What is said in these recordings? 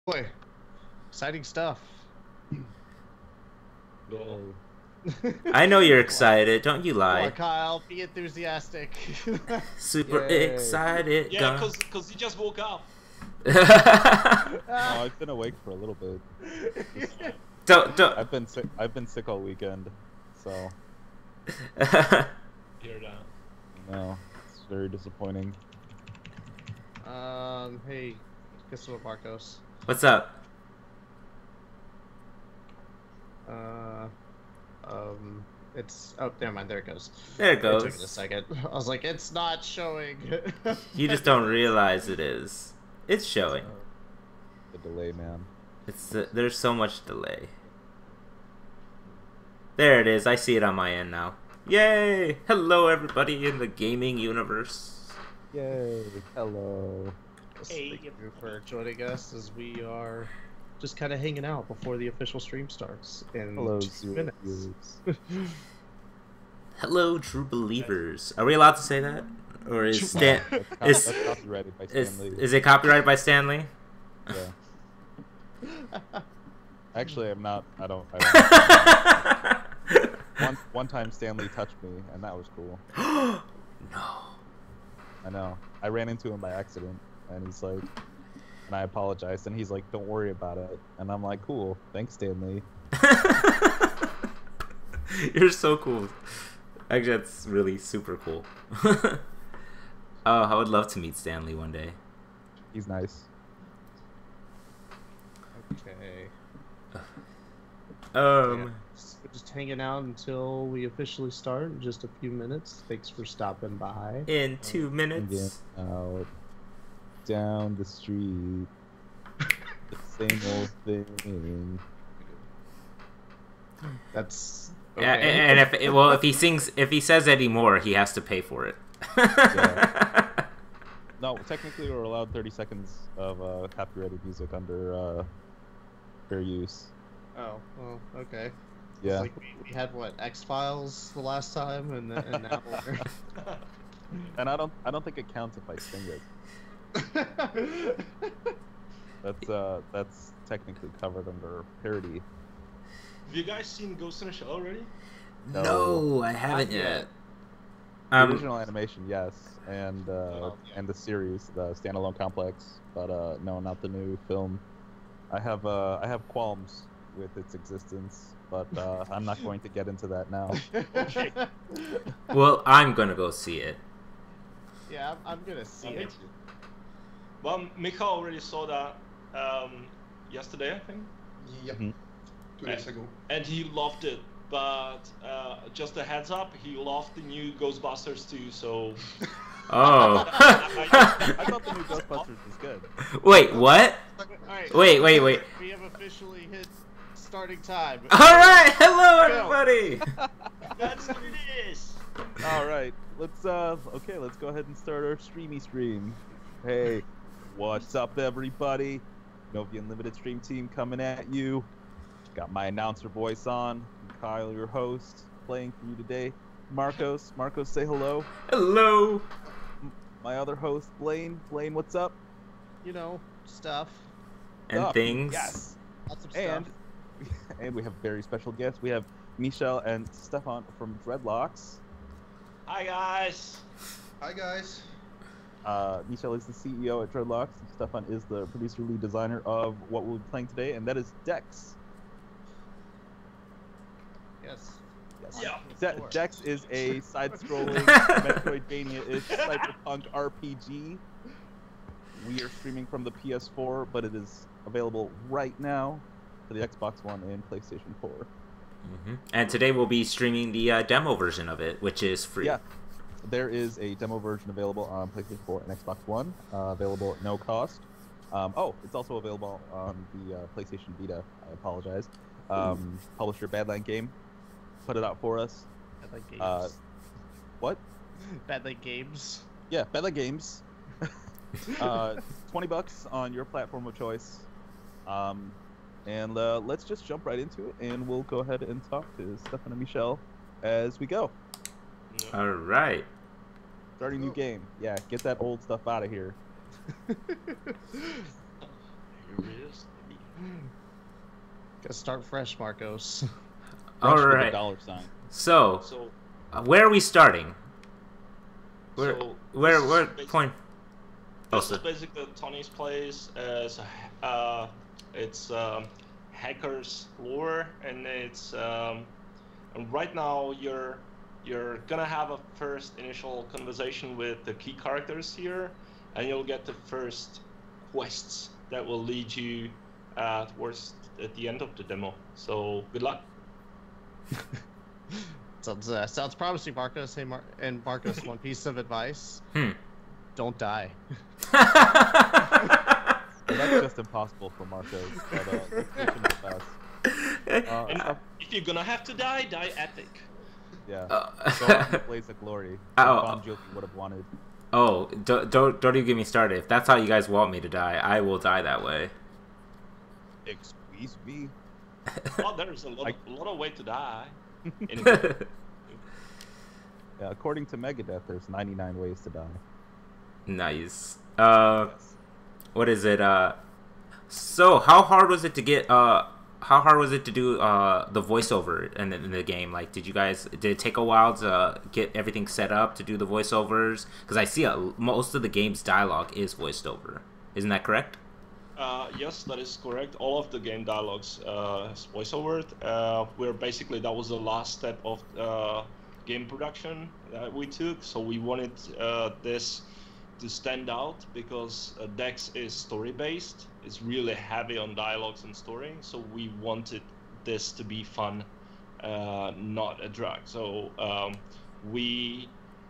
Boy, exciting stuff. Go. I know you're excited. Don't you Come lie. on, Kyle, be enthusiastic. Super Yay. excited. Yeah, cause he just woke up. Oh, I've been awake for a little bit. don't. I've been sick all weekend, so Hear that. no, it's very disappointing. Hey, guess what, Marcos? What's up? It's never mind. There it goes. There it It took it a goes. second. I was like, it's not showing. You just don't realize it is. It's showing. The delay, man. There's so much delay. There it is. I see it on my end now. Yay! Hello, everybody in the gaming universe. Yay! Hello. Hey. Thank you for joining us as we are just kind of hanging out before the official stream starts in Hello, 2 zero minutes. viewers. Hello, true believers. Are we allowed to say that, or is Stan? That's copyrighted by Stan Lee. Is it copyrighted by Stanley? Yeah. Actually, I'm not. I don't. One time Stanley touched me, and that was cool. No. I know. I ran into him by accident, and he's like, and I apologized, and he's like, "Don't worry about it." And I'm like, "Cool, thanks, Stanley." You're so cool. Actually, that's really super cool. Oh, I would love to meet Stanley one day. He's nice. Okay. Um, We're just hanging out until we officially start in just a few minutes. Thanks for stopping by. in 2 And minutes. then out down the street, the same old thing. That's Yeah, okay. and if he says any more, he has to pay for it. Yeah. No, technically we're allowed 30 seconds of copyrighted music under fair use. Oh, well, okay. Yeah. It's like we had what, X-Files the last time, and now we're... And I don't think it counts if I sing it. That's technically covered under parody. Have you guys seen Ghost in the Shell already? No, I haven't Not yet. yet. The original animation, yes, and yeah. and the series, the standalone complex, but no, not the new film. I have qualms with its existence, but I'm not going to get into that now. Okay. Well, I'm gonna go see it. Yeah, I'm gonna see Me it. too. Well, Michal already saw that yesterday, I think, Yep. Mhm. 2 days ago. and he loved it. But just a heads up, he loved the new Ghostbusters too. So Oh. I thought the new Ghostbusters was good. Wait, what? Alright, Wait. we have officially hit starting time. Alright, hello Go. everybody! that's what it is. All right, let's go ahead and start our stream. Hey, what's up, everybody? Novy Unlimited Stream Team coming at you. Got my announcer voice on. Kyle, your host, playing for you today. Marcos, say hello. Hello! My other host, Blane, what's up? You know, stuff. And Stuff. things. Yes. Lots of And stuff. and we have very special guests. We have Michal and Stefan from Dreadlocks. Hi guys. Hi guys. Michal is the CEO at Dreadlocks, and Stefan is the producer, lead designer of what we'll be playing today, and that is Dex. Yes. Yeah. Dex is a side-scrolling Metroidvania-ish cyberpunk RPG. We are streaming from the PS4, but it is available right now for the Xbox One and PlayStation 4. And today we'll be streaming the demo version of it, which is free. Yeah, there is a demo version available on PlayStation 4 and Xbox One, available at no cost. Oh, it's also available on the PlayStation Vita. I apologize. Publisher BadLand game put it out for us. Bad Games. What? Bad Games. Yeah, BadLand Games. $20 on your platform of choice. And let's just jump right into it, and we'll go ahead and talk to Stefan and Michal as we go. Alright. Starting new game. Yeah, get that old stuff out of here. Curious. Gotta start fresh, Marcos. All Fresh with a right. $sign. So, So, where are we starting? Where so where this is where basic- point? This Oh, is basically Tony's place. It's hackers lore, and it's and right now you're gonna have a first initial conversation with the key characters here, and you'll get the first quests that will lead you towards at the end of the demo. So good luck. Sounds promising, Marcos. Hey, and Marcos, one piece of advice: don't die. Well, that's just impossible for Marcos. But let's wish him the best. And if you're gonna have to die, die epic. Yeah. Uh, Go out in the blaze of glory. Oh. Bon Jovi would have wanted. Oh, don't even get me started. If that's how you guys want me to die, I will die that way. Excuse me. Well, there's a lot of way to die. Yeah, according to Megadeth, there's 99 ways to die. Nice. Yes. What is it? So how hard was it to get? How hard was it to do the voiceover in the game? Like, did it take a while to get everything set up to do the voiceovers? Because I see most of the game's dialogue is voiced over. Isn't that correct? Yes, that is correct. All of the game dialogues is voiceovered. That was the last step of game production that we took. So we wanted this to stand out because Dex is story-based. It's really heavy on dialogues and story. So we wanted this to be fun, not a drag. So we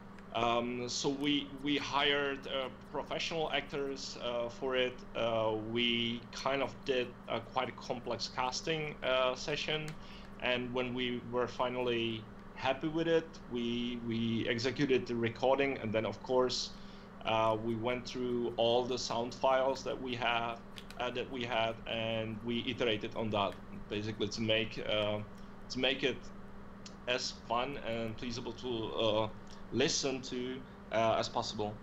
hired professional actors for it. We kind of did quite a complex casting session, and when we were finally happy with it, we executed the recording, and then of course we went through all the sound files that we had, and we iterated on that basically to make it as fun and pleasable to listen to as possible.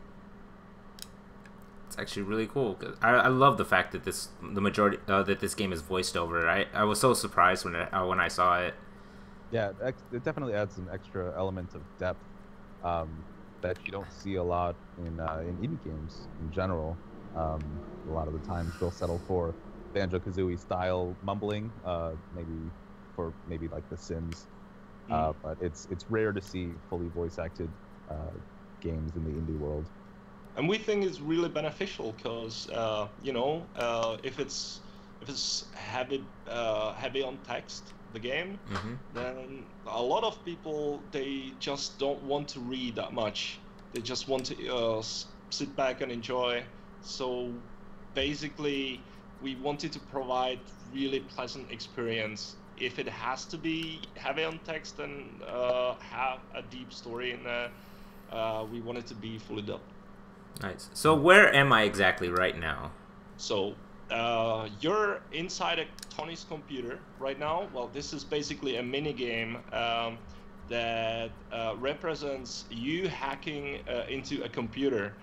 It's actually really cool. 'Cause I love the fact that the majority that this game is voiced over. I was so surprised when I saw it. Yeah, it definitely adds an extra element of depth that you don't see a lot in indie games in general. A lot of the times they'll settle for Banjo-Kazooie style mumbling, maybe like The Sims. But it's rare to see fully voice acted games in the indie world. And we think it's really beneficial because if it's heavy on text, the game, then a lot of people, they just don't want to read that much. They just want to sit back and enjoy. So basically, we wanted to provide really pleasant experience. If it has to be heavy on text and have a deep story in there, we want it to be fully dubbed. Nice. So where am I exactly right now? So you're inside Tony's computer right now. Well, this is basically a mini game that represents you hacking into a computer.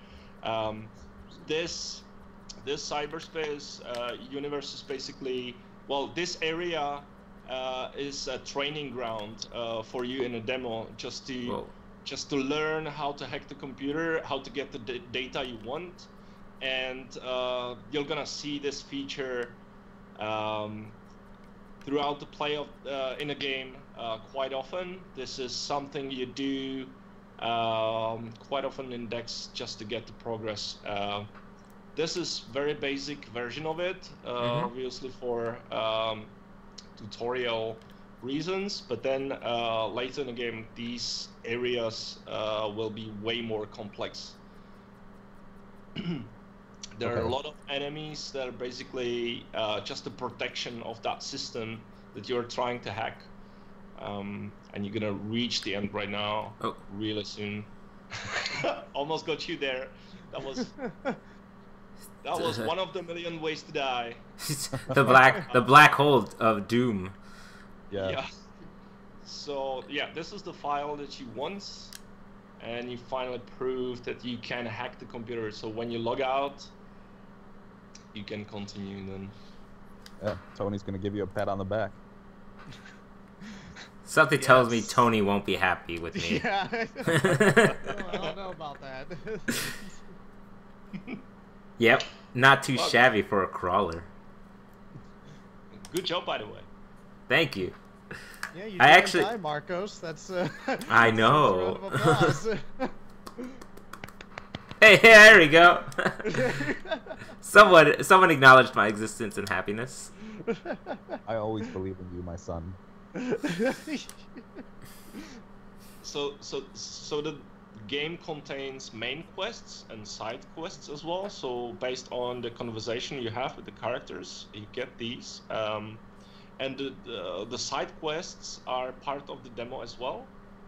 This cyberspace universe is basically, well, this area is a training ground for you in a demo, just to learn how to hack the computer, how to get the data you want. And you're gonna see this feature throughout the play of in a game quite often. This is something you do quite often in Dex just to get the progress. This is very basic version of it, obviously for tutorial reasons, but then later in the game these areas will be way more complex. There are a lot of enemies that are basically just the protection of that system that you're trying to hack. And you're gonna reach the end right now, really soon. Almost got you there. That was one of the million ways to die. the black hole of doom. Yeah. So yeah, this is the file that you want, and you finally proved that you can hack the computer. So when you log out, you can continue then. Yeah, Tony's gonna give you a pat on the back. Something tells me Yes. Tony won't be happy with me. Yeah. I don't know about that. Yep, not too Well- shabby for a crawler. Good job, by the way. Thank you. Yeah, you I did actually- die, Marcos. That's I that's know. a round of applause. Hey, there we go. Someone acknowledged my existence and happiness. I always believe in you, my son. So the game contains main quests and side quests as well. So based on the conversation you have with the characters, you get these. And the side quests are part of the demo as well.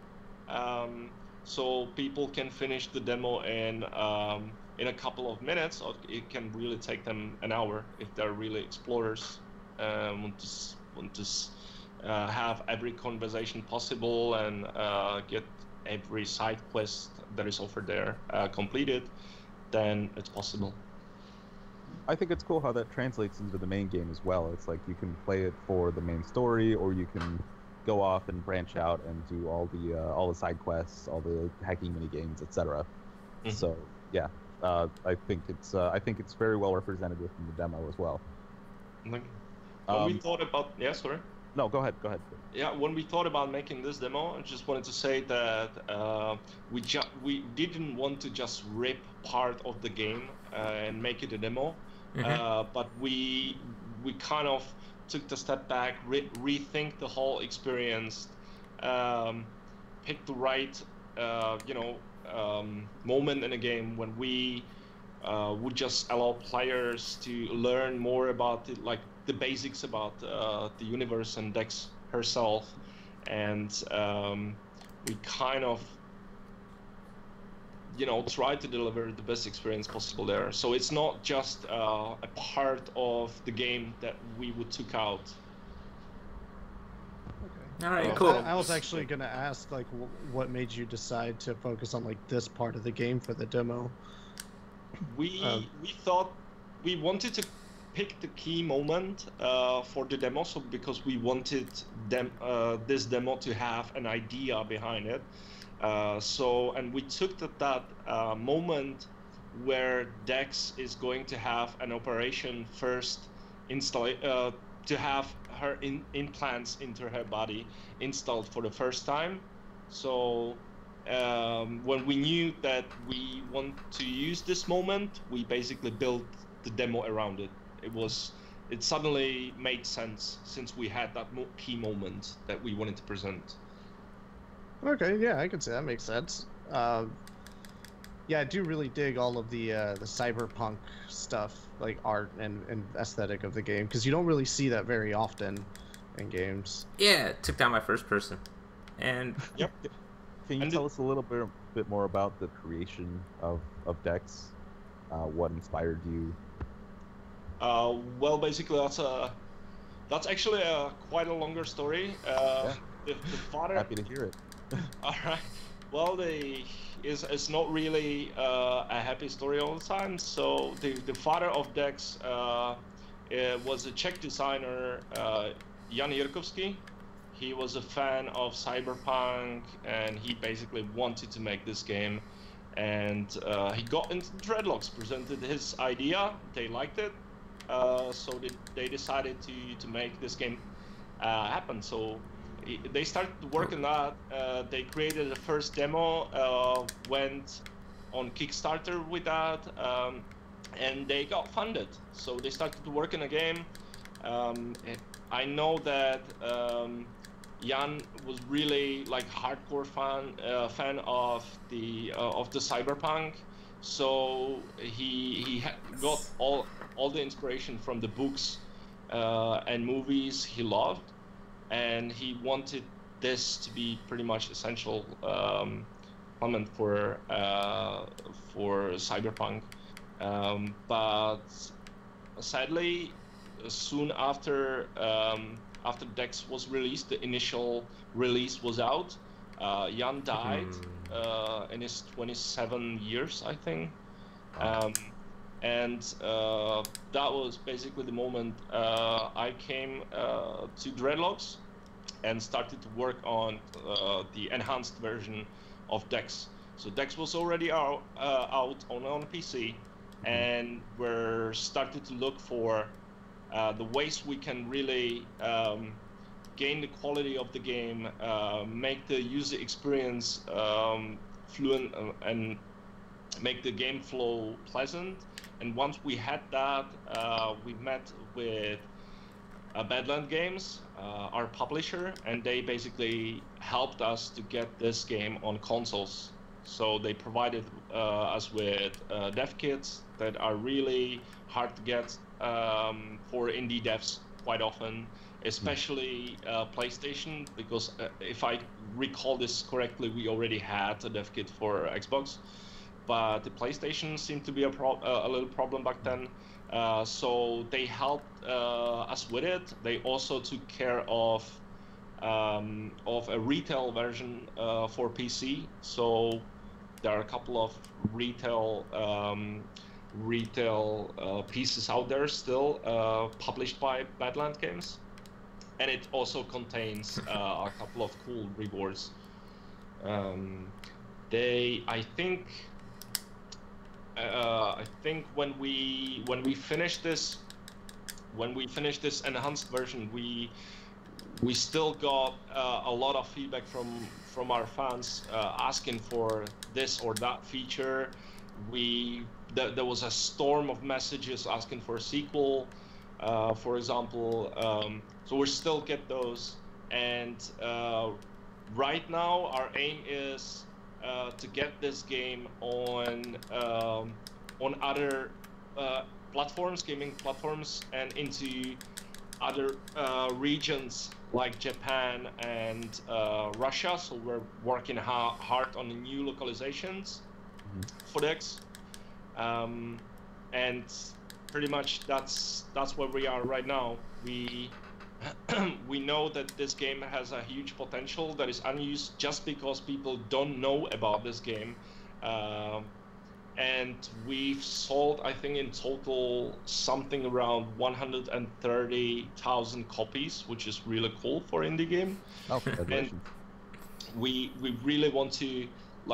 So people can finish the demo in a couple of minutes, or it can really take them an hour if they're really explorers. Want to have every conversation possible and get every side quest that is offered there completed, then it's possible. I think it's cool how that translates into the main game as well. It's like you can play it for the main story, or you can go off and branch out and do all the side quests, all the hacking mini games, etc. Mhm. So yeah, I think it's very well represented within the demo as well. Like, when we thought about sorry. No, go ahead. Yeah, when we thought about making this demo, I just wanted to say that we didn't want to just rip part of the game and make it a demo, but we kind of took the step back, rethink the whole experience, pick the right moment in a game when we would just allow players to learn more about it, like the basics about the universe and Dex herself, and we kind of try to deliver the best experience possible there. So it's not just a part of the game that we would took out. All right, Well, cool. I was actually gonna ask, like, what made you decide to focus on like this part of the game for the demo? We thought we wanted to pick the key moment for the demo, so because we wanted this demo to have an idea behind it. And we took that moment where Dex is going to have an operation first to have her implants into her body installed for the first time. So when we knew that we want to use this moment, we basically built the demo around it. It suddenly made sense since we had that key moment that we wanted to present. Okay, yeah, I can see that makes sense. Yeah, I do really dig all of the cyberpunk stuff, like art and aesthetic of the game, because you don't really see that very often in games. Yeah, it took down my first person. And Yep. Can you And tell us a little bit more about the creation of Dex? What inspired you? Well, basically, that's actually quite a longer story. The father. Happy to hear it. All right. Well, it's not really a happy story all the time. So the father of Dex was a Czech designer, Jan Jirkovsky. He was a fan of cyberpunk, and he basically wanted to make this game. And he got into Dreadlocks, presented his idea. They liked it, so they decided to make this game happen. So they started working on that. They created the first demo, went on Kickstarter with that, and they got funded. So they started to work in a game. I know that Jan was really like hardcore fan of the cyberpunk. So he got all the inspiration from the books and movies he loved. And he wanted this to be pretty much essential element for cyberpunk, but sadly, soon after Dex was released, the initial release was out. Jan died in his 27 years, I think, and that was basically the moment I came to Dreadlocks and started to work on the enhanced version of Dex. So Dex was already out on PC, and we're started to look for the ways we can really gain the quality of the game, make the user experience fluent, and make the game flow pleasant. And once we had that, we met with BadLand Games, our publisher, and they basically helped us to get this game on consoles. So they provided us with dev kits that are really hard to get for indie devs quite often, especially PlayStation, because if I recall this correctly, we already had a dev kit for Xbox, but the PlayStation seemed to be a little problem back then. So they helped us with it. They also took care of a retail version for PC. So there are a couple of retail pieces out there still published by BadLand Games, and it also contains a couple of cool rewards. I think when we finish this enhanced version, we still got a lot of feedback from our fans asking for this or that feature. There was a storm of messages asking for a sequel, for example. So we still get those, and right now our aim is to get this game on other platforms, gaming platforms, and into other regions like Japan and Russia. So we're working hard on the new localizations for Dex, and pretty much that's where we are right now. We know that this game has a huge potential that is unused just because people don't know about this game, and we've sold, I think, in total something around 130,000 copies, which is really cool for indie game. Oh, congratulations. And we really want to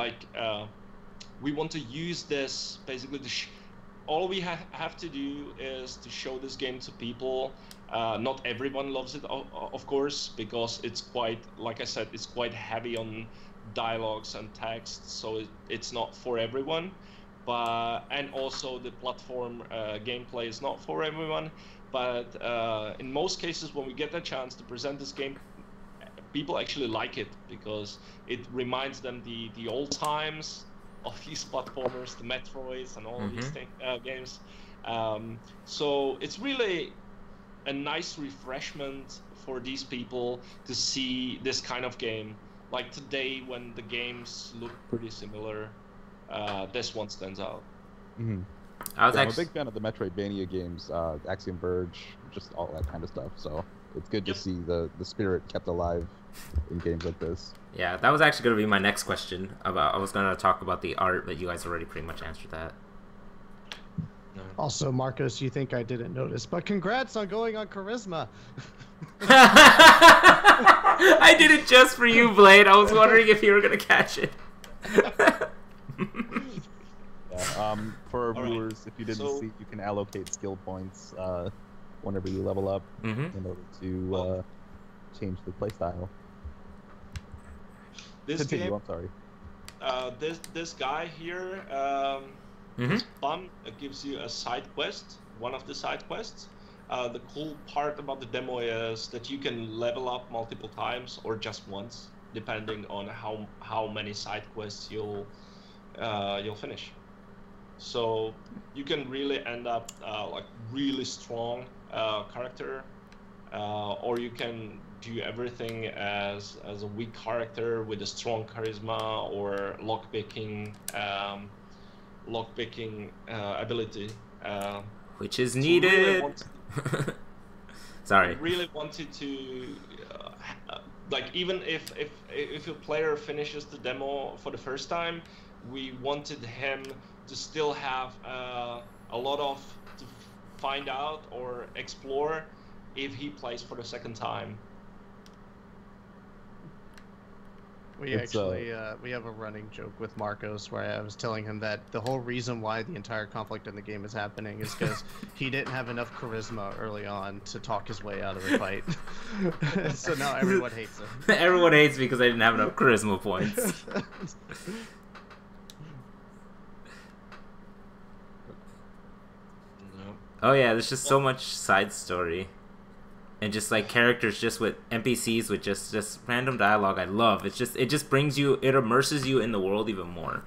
we want to use this basically to all we have to do is to show this game to people. Not everyone loves it, of course, because it's quite, like I said, it's quite heavy on dialogues and text, so it's not for everyone. And also the platform gameplay is not for everyone. But in most cases, when we get the chance to present this game, people actually like it because it reminds them the old times of these platformers, the Metroids and all these games. So it's really a nice refreshment for these people to see this kind of game. Like today, when the games look pretty similar, this one stands out. I'm a big fan of the Metroidvania games, Axiom Verge, just all that kind of stuff. So it's good to see the spirit kept alive in games like this. Yeah, that was actually going to be my next question. I was going to talk about the art, but you guys already pretty much answered that. Also, Marcos, you think I didn't notice, but congrats on going on Charisma. I did it just for you, Blade. I was wondering if you were going to catch it. For our viewers, if you didn't see, you can allocate skill points whenever you level up in order to change the playstyle. This Continue, game, I'm sorry. This guy here, Bum, gives you a side quest, one of the side quests. The cool part about the demo is that you can level up multiple times or just once, depending on how many side quests you'll finish. So you can really end up like really strong character, or you can do everything as a weak character with a strong charisma or lockpicking ability, which is needed. Sorry. Really wanted to like, even if a player finishes the demo for the first time, we wanted him to still have a lot of to find out or explore if he plays for the second time. We actually we have a running joke with Marcos where I was telling him that the whole reason why the entire conflict in the game is happening is because he didn't have enough charisma early on to talk his way out of the fight. So now everyone hates him. Everyone hates me because I didn't have enough charisma points. Oh yeah, there's just so much side story. And just like characters just with NPCs with just random dialogue I love. It just brings you, it immerses you in the world even more.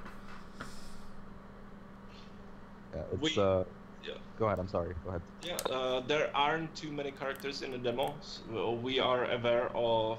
Yeah, it's Yeah. Go ahead, I'm sorry. Go ahead. Yeah, there aren't too many characters in the demo. So we are aware of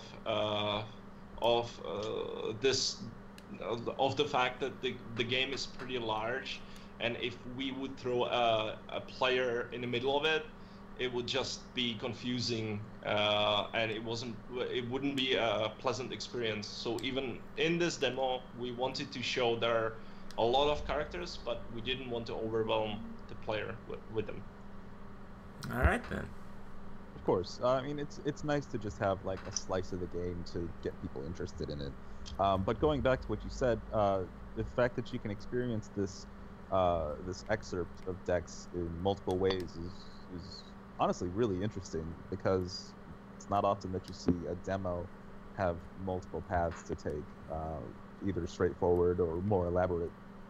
this, of the fact that the game is pretty large, and if we would throw a player in the middle of it, it would just be confusing, and it wouldn't be a pleasant experience. So even in this demo, we wanted to show there are a lot of characters, but we didn't want to overwhelm the player with them. All right then. Of course. I mean, it's nice to just have like a slice of the game to get people interested in it. But going back to what you said, the fact that you can experience this excerpt of decks in multiple ways is honestly really interesting, because it's not often that you see a demo have multiple paths to take, either straightforward or more elaborate.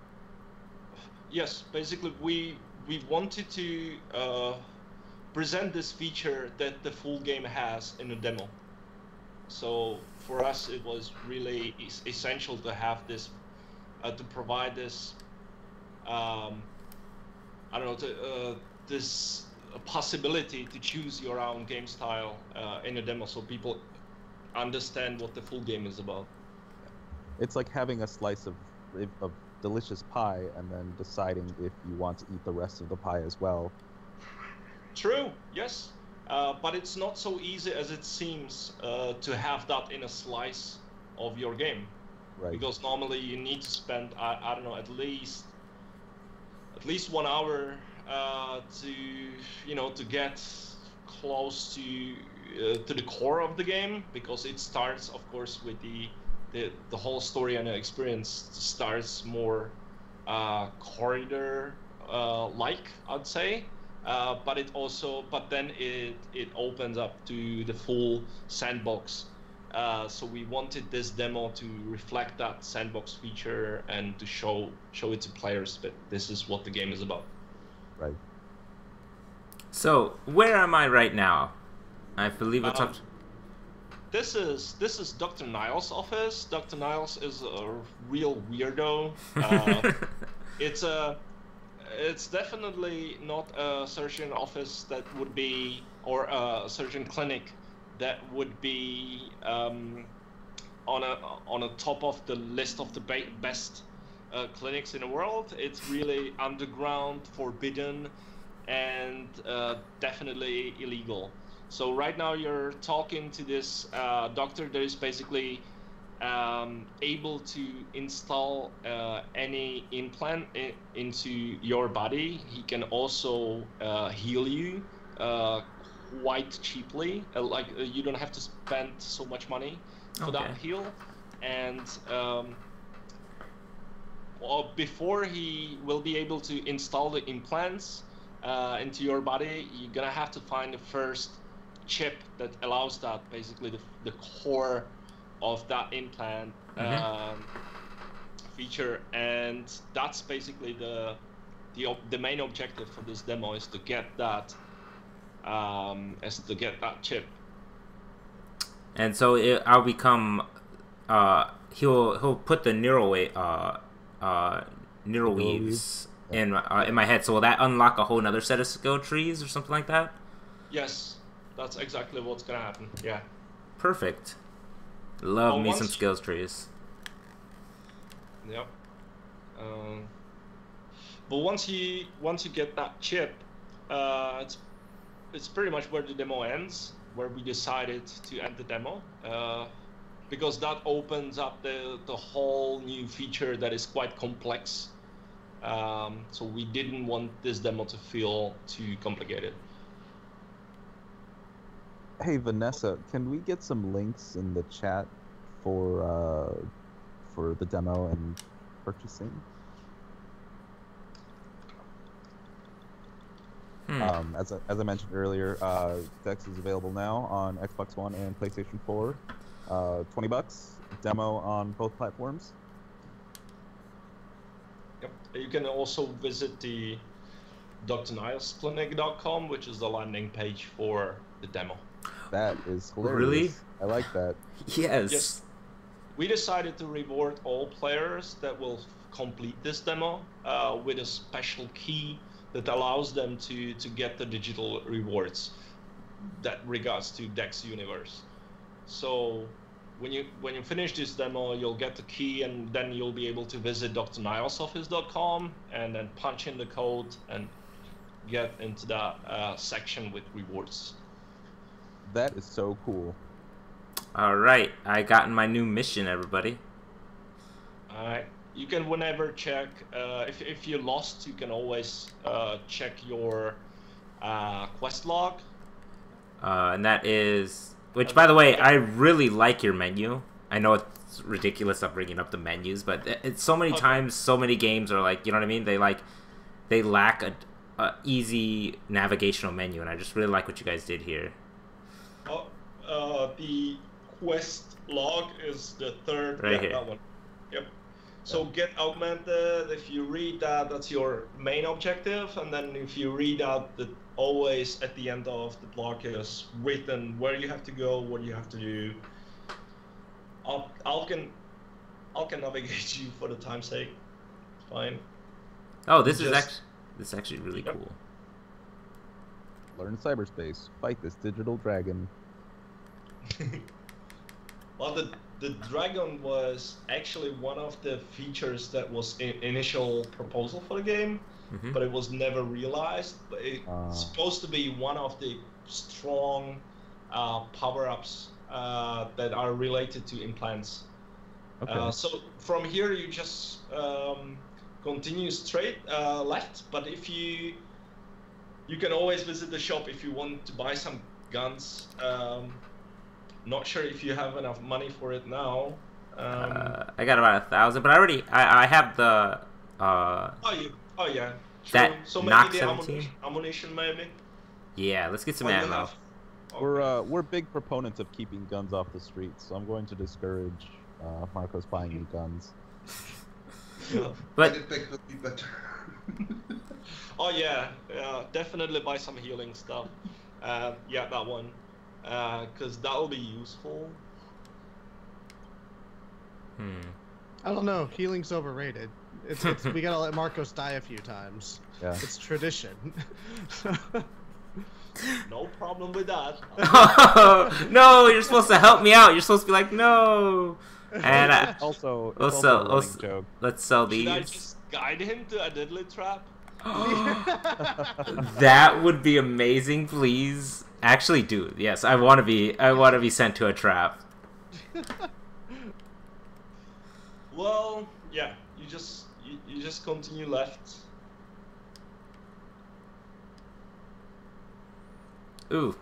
Yes, basically we wanted to present this feature that the full game has in a demo. So for us, it was really essential to have this, to provide this, I don't know, this possibility to choose your own game style in a demo, so people understand what the full game is about. It's like having a slice of delicious pie and then deciding if you want to eat the rest of the pie as well. True, yes. But it's not so easy as it seems to have that in a slice of your game. Right. Because normally you need to spend, I don't know, at least 1 hour to get close to the core of the game, because it starts, of course, with the whole story and experience starts more corridor like, I'd say, but then it opens up to the full sandbox. So we wanted this demo to reflect that sandbox feature and to show it to players that this is what the game is about. Right. So where am I right now? I believe it's up. This is Dr. Niles' office. Dr. Niles is a real weirdo. It's definitely not a surgeon office that would be, or a surgeon clinic that would be on a top of the list of the best clinics in the world. It's really underground, forbidden, and definitely illegal. So right now you're talking to this doctor that is basically able to install any implant into your body. He can also heal you quite cheaply. You don't have to spend so much money for that heal. And before he will be able to install the implants into your body, you're gonna have to find the first chip that allows that, basically the core of that implant feature, and that's basically the main objective for this demo, is to get that chip. And so I'll become he'll put the neural weaves in my head. So will that unlock a whole nother set of skill trees or something like that? Yes, that's exactly what's gonna happen. Yeah. Perfect. Love me some skills trees. Yep. But once you get that chip, it's pretty much where the demo ends, where we decided to end the demo, because that opens up the whole new feature that is quite complex. So we didn't want this demo to feel too complicated. Hey Vanessa, can we get some links in the chat for the demo and purchasing? As I mentioned earlier, Dex is available now on Xbox One and PlayStation 4. $20. Demo on both platforms. Yep. You can also visit the drnilesclinic.com, which is the landing page for the demo. That is hilarious. Really? I like that. Yes. We decided to reward all players that will complete this demo with a special key that allows them to get the digital rewards that regards to Dex Universe. So when you finish this demo, you'll get the key, and then you'll be able to visit drnilesoffice.com and then punch in the code and get into that section with rewards. That is so cool. All right, I got my new mission, everybody. All right. You can whenever check, if you lost, you can always check your quest log. And that is, which by the way, I really like your menu. I know it's ridiculous of bringing up the menus, but it's so many times, so many games are like, you know what I mean? They lack a easy navigational menu, and I just really like what you guys did here. The quest log is the third. Right here. That one. Yep. So get augmented. If you read that, that's your main objective, and then if you read out that always at the end of the block is written where you have to go, what you have to do. I can navigate you for the time's sake. It's fine. Oh, this is actually really cool. Learn cyberspace. Fight this digital dragon. Well, the dragon was actually one of the features that was in initial proposal for the game, but it was never realized. But it's supposed to be one of the strong power-ups that are related to implants. Okay. So from here you just continue straight left, but if you can always visit the shop if you want to buy some guns. Not sure if you have enough money for it now. I got about 1,000, but I have the. Oh yeah. True. That so knock maybe the 17? ammunition maybe. Yeah, let's get some What you ammo. have? We're big proponents of keeping guns off the streets, so I'm going to discourage Marcos buying new guns. But Edit pack would be better. Oh yeah, definitely buy some healing stuff. Yeah, that one, because that will be useful. I don't know. Healing's overrated. It's we gotta let Marcos die a few times. Yeah. It's tradition. No problem with that. No, you're supposed to help me out. You're supposed to be like, no. And It's also a running joke. let's sell Should I these. just guide him to a deadly trap? That would be amazing. Please, actually, do it. Yes, I want to be sent to a trap. Well, yeah. You just continue left. Ooh.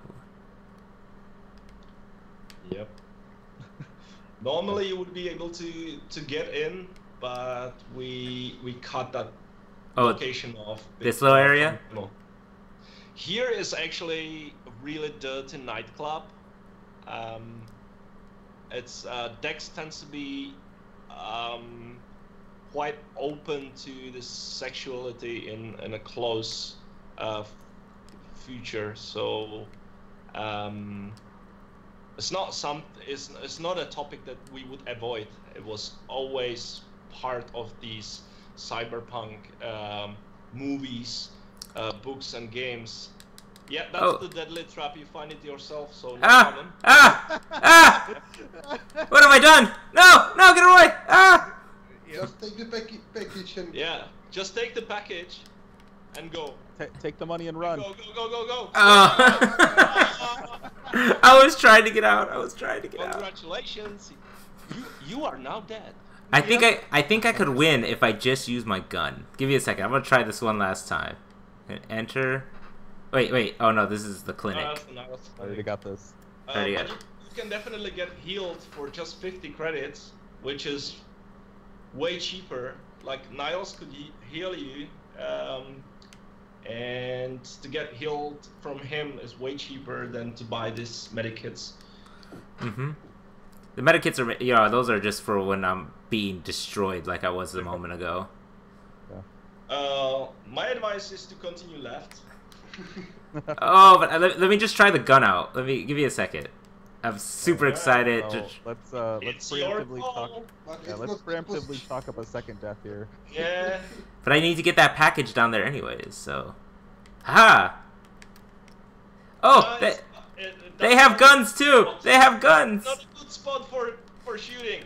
Yep. Normally you would be able to get in, but we cut that location off. This little area? Here is actually a really dirty nightclub. It's Dex tends to be quite open to this sexuality in a close future, so it's not a topic that we would avoid. It was always part of these cyberpunk movies, books and games. Yeah, that's the deadly trap. You find it yourself, so no problem. What have I done? No, get away! Just take the package and... Yeah, just take the package and go. Take the money and run. Go. I was trying to get out. Congratulations. You are now dead. I think I could win if I just use my gun. Give me a second. I'm gonna try this one last time. Enter. Wait. Oh no, this is the clinic. I already got this. But you can definitely get healed for just 50 credits, which is way cheaper. Like Niles could heal you, and to get healed from him is way cheaper than to buy these medikits. Mm-hmm. The medikits are, yeah, those are just for when I'm being destroyed, like I was a moment ago. Yeah. My advice is to continue left. Oh, but let me just try the gun out. Let me give you a second. I'm super excited. So let's preemptively talk. Yeah, let's preemptively talk up a second death here. Yeah. But I need to get that package down there anyways, so. Ha! Oh, they have guns too. They have guns. Not a good spot for shooting.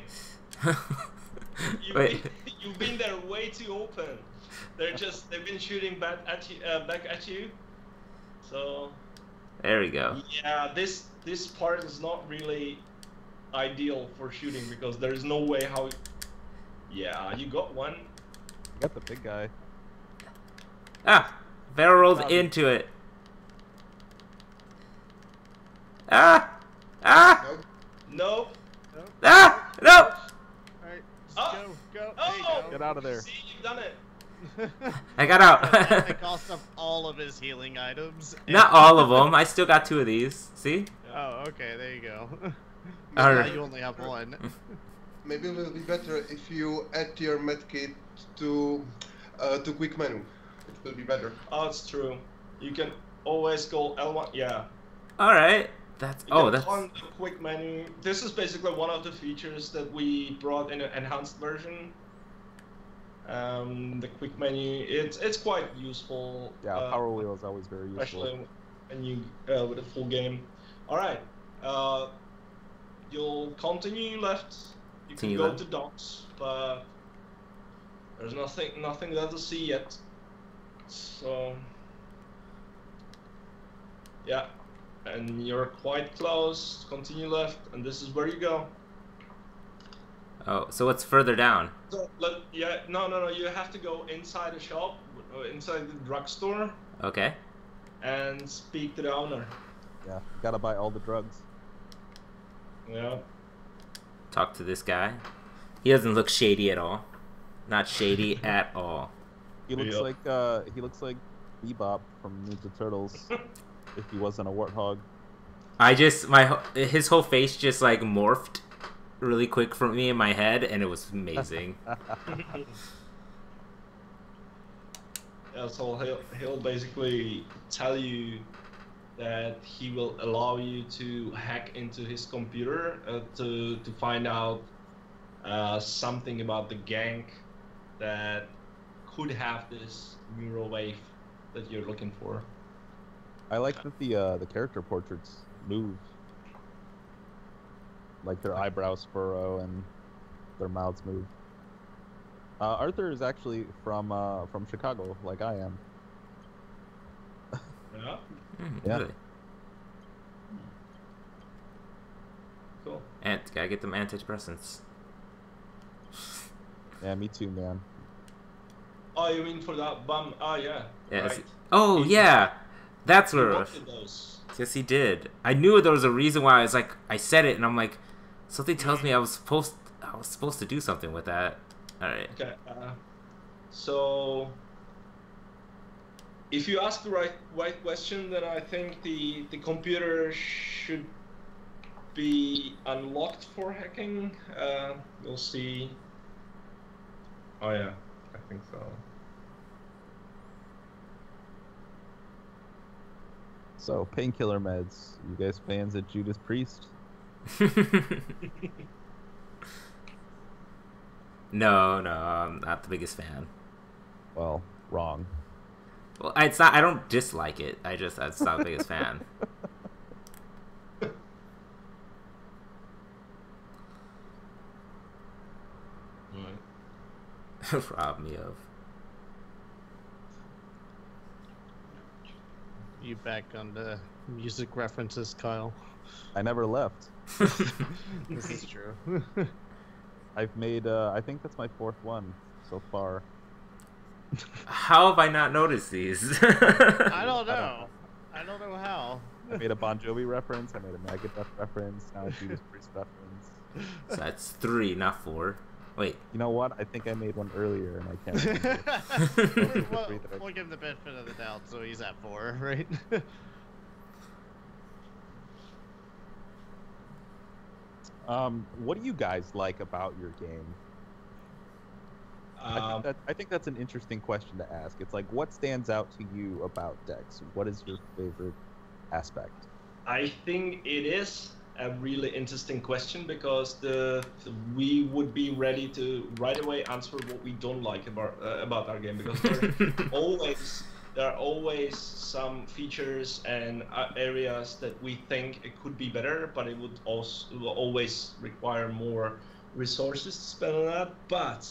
You've been there way too open. They've been shooting back at you. So. There we go. Yeah, this part is not really ideal for shooting because there is no way how. Yeah, you got one. You got the big guy. Ah, barrel rolled into it. Ah! Nope. Ah! No! Alright, go. Oh! Get out of there. See, you've done it. I got out. At the cost of all of his healing items. Not all of them. I still got 2 of these. See? Oh, okay, there you go. Alright. Now you only have 1. Maybe it will be better if you add your medkit to quick menu. It will be better. Oh, it's true. You can always go L1. Yeah. Alright. That's You can that's on the quick menu. This is basically one of the features that we brought in an enhanced version. The quick menu, it's quite useful. Yeah, power wheel is always very useful. Especially when you with a full game. All right, you'll continue left. You can go to docks, but there's nothing there to see yet. So yeah, and you're quite close. Continue left, and this is where you go. Oh, so what's further down? So, no. You have to go inside the shop, inside the drugstore. Okay. And speak to the owner. Yeah, you gotta buy all the drugs. Yeah. Talk to this guy. He doesn't look shady at all. Not shady at all. He looks like Bebop from Ninja Turtles. If he wasn't a warthog. His whole face just like morphed really quick for me in my head, and it was amazing. Yeah, so he'll basically tell you that he will allow you to hack into his computer to find out something about the gang that could have this neural wave that you're looking for. I like that the character portraits move. Like their eyebrows furrow and their mouths move. Arthur is actually from Chicago, like I am. Yeah. Yeah. Really? Cool. And gotta get them antidepressants. Yeah, me too, man. Oh, you mean for that bum? Oh, yeah. Yeah. Right. Oh, yeah. That's He where. wanted those. Yes, he did. I knew there was a reason why. I said it, and I'm like, something tells me I was supposed to do something with that. All right. Okay. So, if you ask the right question, then I think the computer should be unlocked for hacking. You'll see. Oh yeah, I think so. So, painkiller meds. You guys fans of Judas Priest? No, I'm not the biggest fan. Well, wrong. Well, it's not. I don't dislike it. It's not the biggest fan. Rob me of. You back on the music references, Kyle? I never left. This is true. I've made. I think that's my 4th one so far. How have I not noticed these? I don't know. I don't know how. I made a Bon Jovi reference. I made a Megadeth reference. Now a Judas Priest reference. So that's 3, not 4. Wait. You know what? I think I made one earlier, and I can't remember. We'll give him the benefit of the doubt, so he's at 4, right? What do you guys like about your game? I think that's an interesting question to ask. It's like, what stands out to you about decks? What is your favorite aspect? I think it is a really interesting question because we would be ready to right away answer what we don't like about our game, because there are always some features and areas that we think it could be better, but it would always require more resources to spend on that. But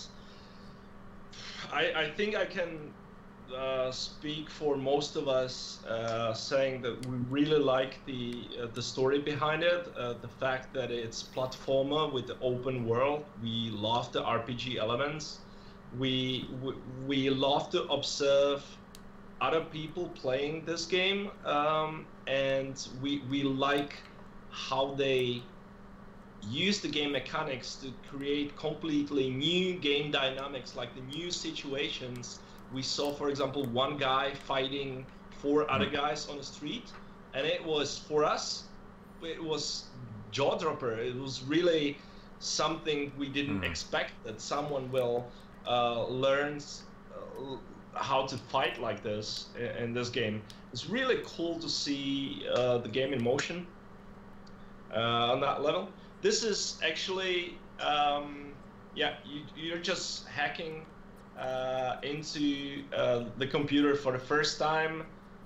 I think I can speak for most of us, saying that we really like the story behind it, the fact that it's platformer with the open world. We love the RPG elements. We love to observe other people playing this game, and we like how they use the game mechanics to create completely new game dynamics, like the new situations. We saw, for example, one guy fighting 4 other guys on the street, and it was, for us, it was jaw-dropper. It was really something we didn't expect, that someone will learn how to fight like this in this game. It's really cool to see the game in motion on that level. This is actually, you're just hacking into the computer for the first time,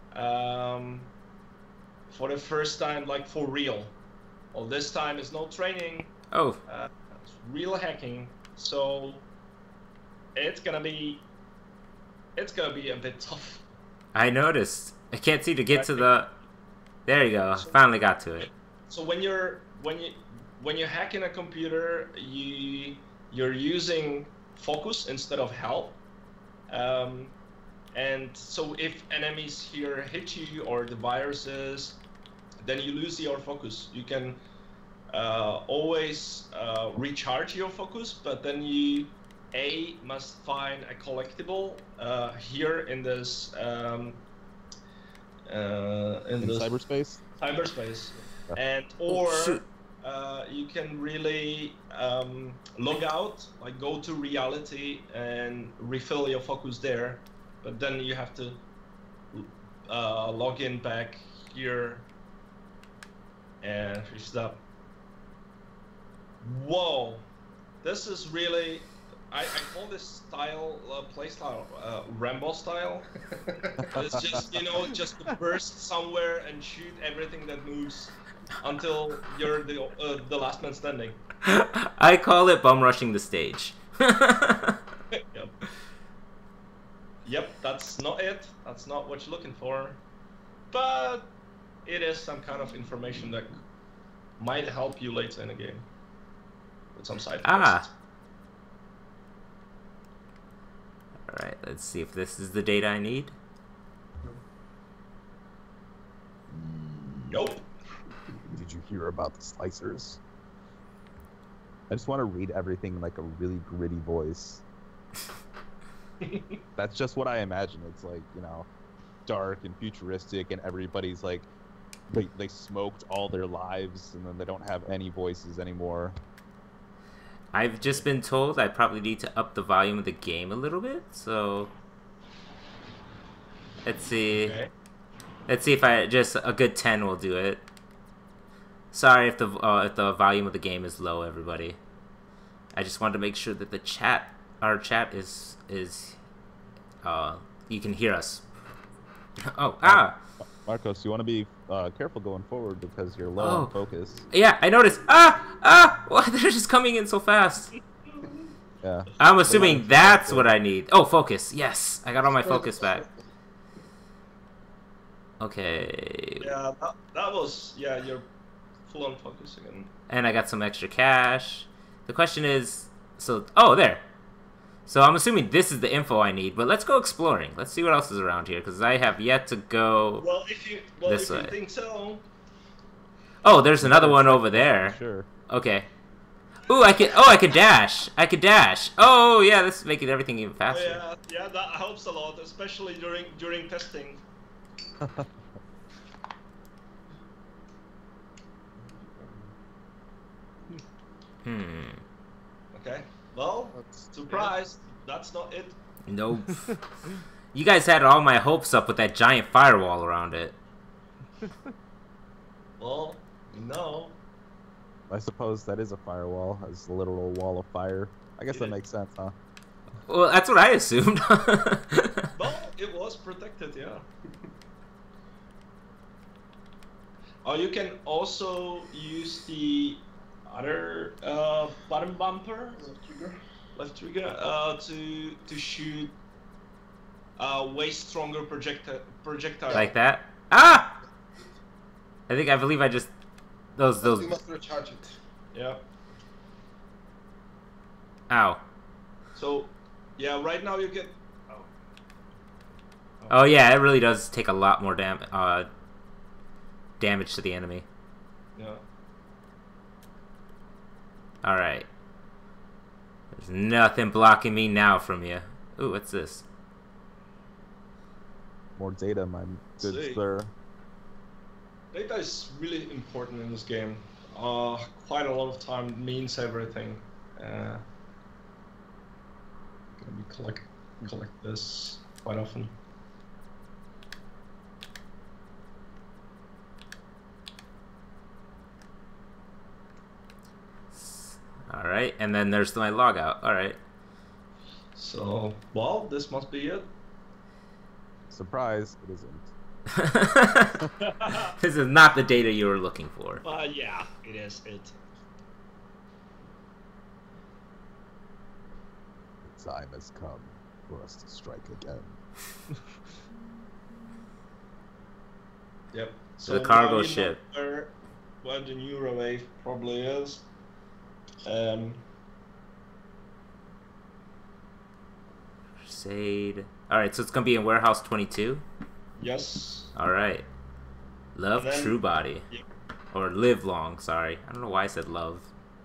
like for real. Well, this time is no training. Oh. It's real hacking. So it's gonna be a bit tough. I noticed. I can't seem to get to the. There you go. Finally got to it. So when you hack in a computer, you're using focus instead of help, and so if enemies here hit you or the viruses, then you lose your focus. You can always recharge your focus, but then you must find a collectible here in this in this cyberspace, and or you can really log out, like go to reality and refill your focus there, but then you have to log in back here and restart. Whoa, this is really, I call this style, play style, Rambo style. It's just, just to burst somewhere and shoot everything that moves until you're the last man standing. I call it bum rushing the stage. Yep, that's not it. That's not what you're looking for. But it is some kind of information that might help you later in the game with some side quests. Alright, let's see if this is the data I need. Nope. Did you hear about the slicers? I just want to read everything in like a really gritty voice. That's just what I imagine. It's like, dark and futuristic, and everybody's like, they smoked all their lives, and then they don't have any voices anymore. I've just been told I probably need to up the volume of the game a little bit, so let's see. Okay. Let's see if a good 10 will do it. Sorry if the volume of the game is low, everybody. I just wanted to make sure that our chat is you can hear us. Marcos, you want to be careful going forward because you're low on focus. Yeah, I noticed. Well, they're just coming in so fast. Yeah. I'm assuming that's what I need. Oh, focus. Yes, I got all my focus back. Okay. Yeah, that was, you're full on focus again. And I got some extra cash. The question is, So, oh, there. So I'm assuming this is the info I need, but let's go exploring. Let's see what else is around here, because I have yet to go Well, if you think so. Oh, there's another one over there. Sure. Okay. Ooh, I can dash. I can dash. Oh, yeah, this is making everything even faster. Oh, yeah, that helps a lot, especially during testing. Okay. Well, surprise. That's not it. Nope. You guys had all my hopes up with that giant firewall around it. Well, no. I suppose that is a firewall, as a literal wall of fire. I guess that makes sense, huh? Well, that's what I assumed. Well, it was protected, yeah. Oh, you can also use the other button bumper, left trigger, to shoot way stronger projectile. Like that? Ah! I believe I just those. You must recharge it. Yeah. Ow. So, yeah, right now you get. Oh yeah, it really does take a lot more damage to the enemy. Yeah. All right. There's nothing blocking me now from you. Ooh, what's this? More data, my good sir. Data is really important in this game. Quite a lot of time means everything. Gonna be collect this quite often. All right, and then there's my logout. All right. So, well, this must be it. Surprise, it isn't. This is not the data you were looking for. Yeah, it is it. The time has come for us to strike again. Yep. So The cargo now you know ship. where the Neurowave probably is. Crusade. All right, so it's gonna be in Warehouse 22. Yes. All right. Love And then- True Body. Yep. Or Live Long, sorry. I don't know why I said love.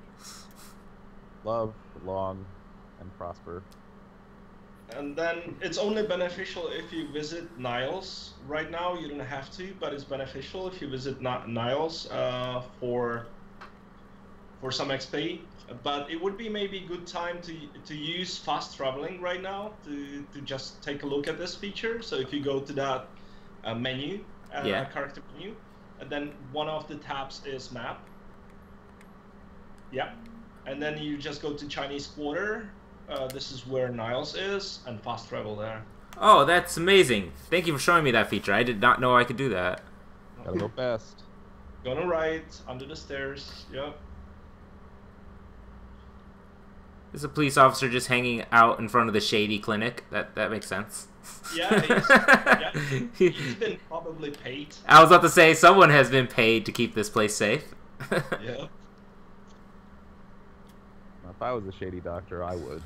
Love, long, and prosper. And then it's only beneficial if you visit Niles. Right now you don't have to, but it's beneficial if you visit Niles for some XP. But it would be maybe a good time to use fast traveling right now to just take a look at this feature. So if you go to that menu, character menu, and then one of the tabs is map. Yeah, and then you just go to Chinese Quarter. This is where Niles is, and fast travel there. Oh, that's amazing. Thank you for showing me that feature. I did not know I could do that. Gotta go fast. Go on the right, under the stairs. Yep. There's a police officer just hanging out in front of the shady clinic. That makes sense. Yeah, he's been probably paid. I was about to say, someone has been paid to keep this place safe. Yeah. If I was a shady doctor, I would.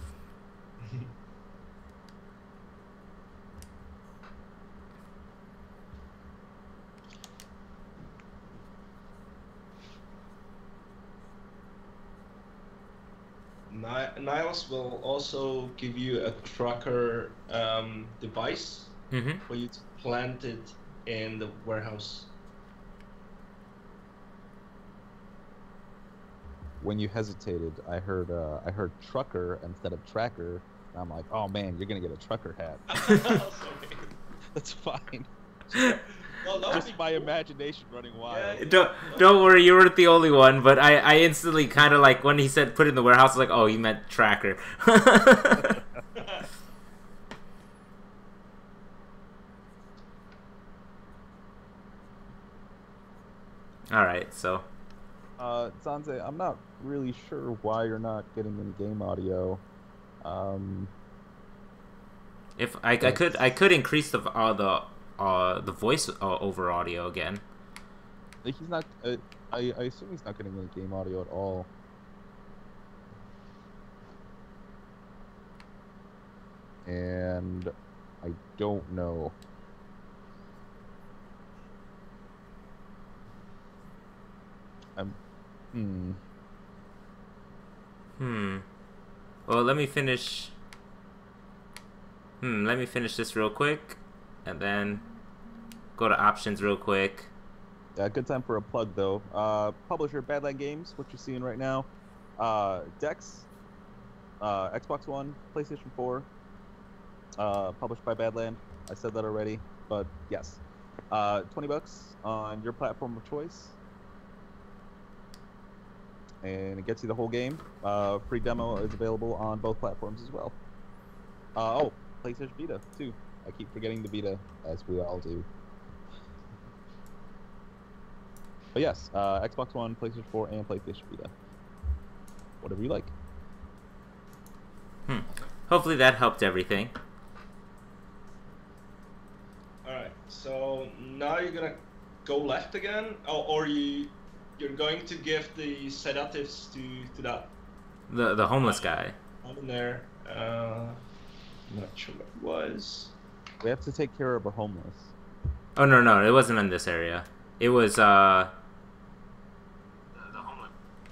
Niles will also give you a tracker device for you to plant it in the warehouse. When you hesitated, I heard trucker instead of tracker. And I'm like, oh man, you're gonna get a trucker hat. That's fine. Well, Just my imagination running wild. Don't worry, you weren't the only one, but I instantly kind of like, when he said put it in the warehouse, I was like, oh, you meant tracker. Alright, so. Zanze, I'm not really sure why you're not getting any game audio. If I could increase the voice over audio again. He's not. I assume he's not getting any game audio at all. and I don't know. Well, let me finish. Let me finish this real quick, and then go to options real quick. Yeah, good time for a plug though. Publisher BadLand Games, what you're seeing right now. Dex, Xbox One, PlayStation 4. Published by BadLand. I said that already, but yes. $20 on your platform of choice. And it gets you the whole game. Free demo is available on both platforms as well. Oh, PlayStation Vita too. I keep forgetting the Vita, as we all do. But yes, Xbox One, PlayStation 4, and PlayStation Vita. Whatever you like. Hopefully that helped everything. Alright, so now you're gonna go left again, or you're going to give the sedatives to that The homeless guy. in there. I'm not sure what it was. We have to take care of a homeless. Oh no, it wasn't in this area. It was the homeless.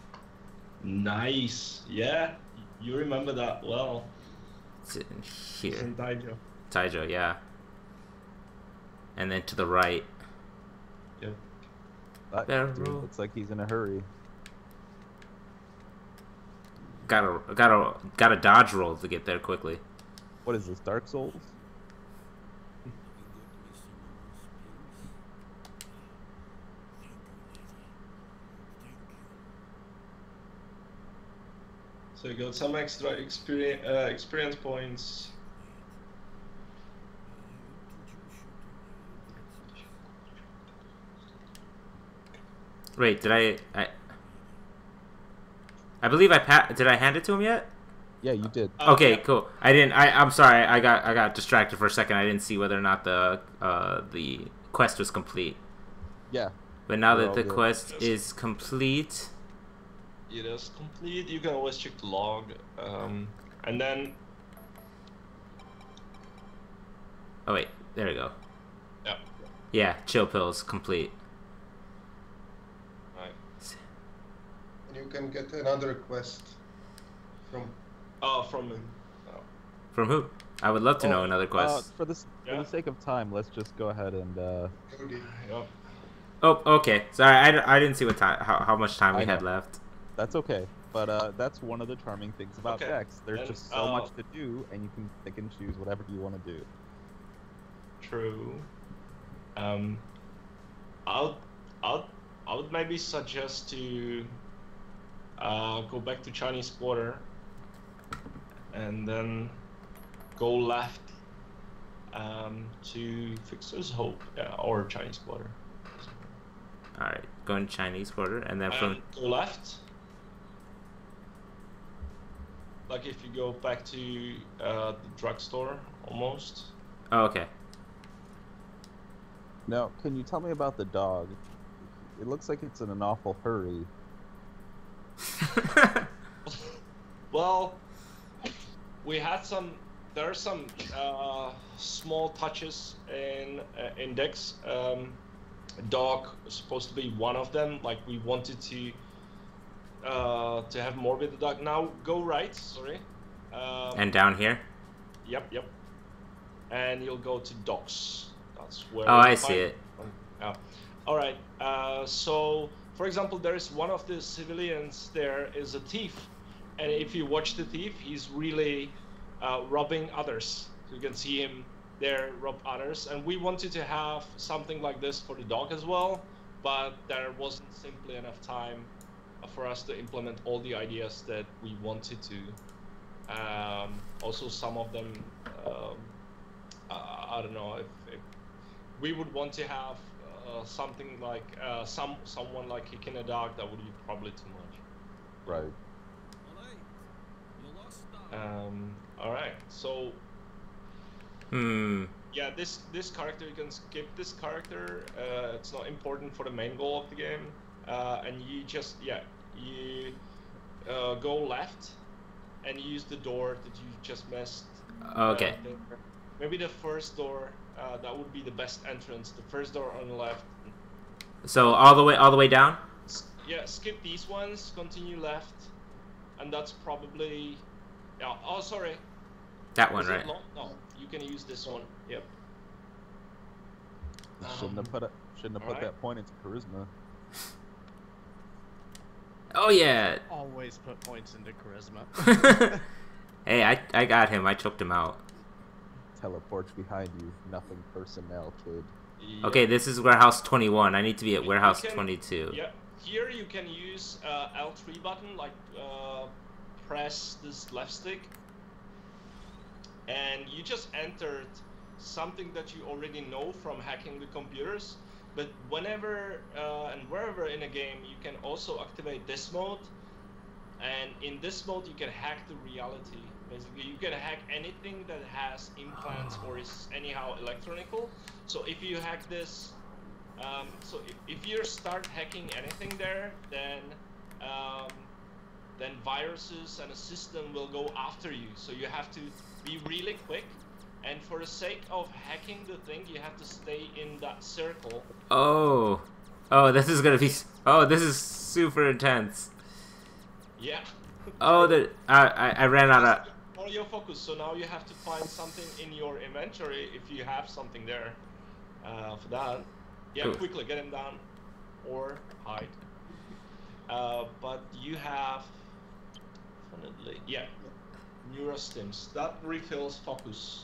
Nice. Yeah, you remember that well. It's in here. It's in Taijo. Taijo, yeah. And then to the right. Yep. That dude looks like he's in a hurry. Got a dodge roll to get there quickly. What is this, Dark Souls? So you got some extra experience points. Wait, did I believe did I hand it to him yet? Yeah, you did. Okay, yeah. cool. I'm sorry. I got distracted for a second. I didn't see whether or not the quest was complete. Yeah. But now We're that all the good. quest is complete, It is complete. You can always check the log, and then. oh wait, there we go. Yeah. Yeah, chill pills complete. Right. And you can get another quest from. Oh, from him. Oh. From who? I would love to know another quest. For the sake of time, let's just go ahead and. Cody. Yep. Oh, okay. Sorry, I didn't see what time, how much time we I had know. left. That's okay. But that's one of the charming things about Okay. Dex. There's And, just so much to do, and you can pick and choose whatever you want to do. True. I would maybe suggest to go back to Chinese Quarter and then go left to Fixer's Hope, or Chinese Quarter. All right, going to Chinese Quarter, and then from Go left. Like if you go back to the drugstore, almost. oh, okay. Now, can you tell me about the dog? It looks like it's in an awful hurry. Well, we had some. There are some small touches in Index. Dog is supposed to be one of them. Like we wanted to have more with the dog. Now go right. Sorry. And down here. Yep. And you'll go to docks. That's where. Oh, you I find- see it. Yeah. All right. So, for example, there is one of the civilians. There is a thief, and if you watch the thief, he's really robbing others. You can see him there rob others, and we wanted to have something like this for the dog as well, but there wasn't simply enough time for us to implement all the ideas that we wanted to. Also, some of them, I don't know if we would want to have something like someone like kicking a dog. That would be probably too much. Right. All right. So. Yeah, this character, you can skip this character. It's not important for the main goal of the game. And you just you go left, and use the door that you just missed. Okay. Maybe the first door. That would be the best entrance. The first door on the left. So all the way down. Yeah, skip these ones. Continue left, and that's probably. Yeah. Oh, sorry. That one, Is it right? long? No, you can use this one. Yep. Shouldn't have put that point into charisma. Oh yeah. Always put points into charisma. Hey, I got him. I choked him out. Teleports behind you. Nothing personnel, kid. Yep. Okay, this is warehouse 21. I need to be at You warehouse can- 22. Yeah. Here you can use L3 button, like press this left stick, and you just entered something that you already know from hacking the computers. But whenever and wherever in a game, you can also activate this mode, and in this mode you can hack the reality. Basically, you can hack anything that has implants or is anyhow electronical. So if you hack this, so if you start hacking anything there, then viruses and a system will go after you. So you have to be really quick. And for the sake of hacking the thing, you have to stay in that circle. Oh. Oh, this is gonna be. Oh, this is super intense. Yeah. Oh, I ran out of. All your focus. So now you have to find something in your inventory if you have something there. For that, yeah, Cool. quickly get him down or hide. But you have, definitely, yeah, neurostims that refills focus.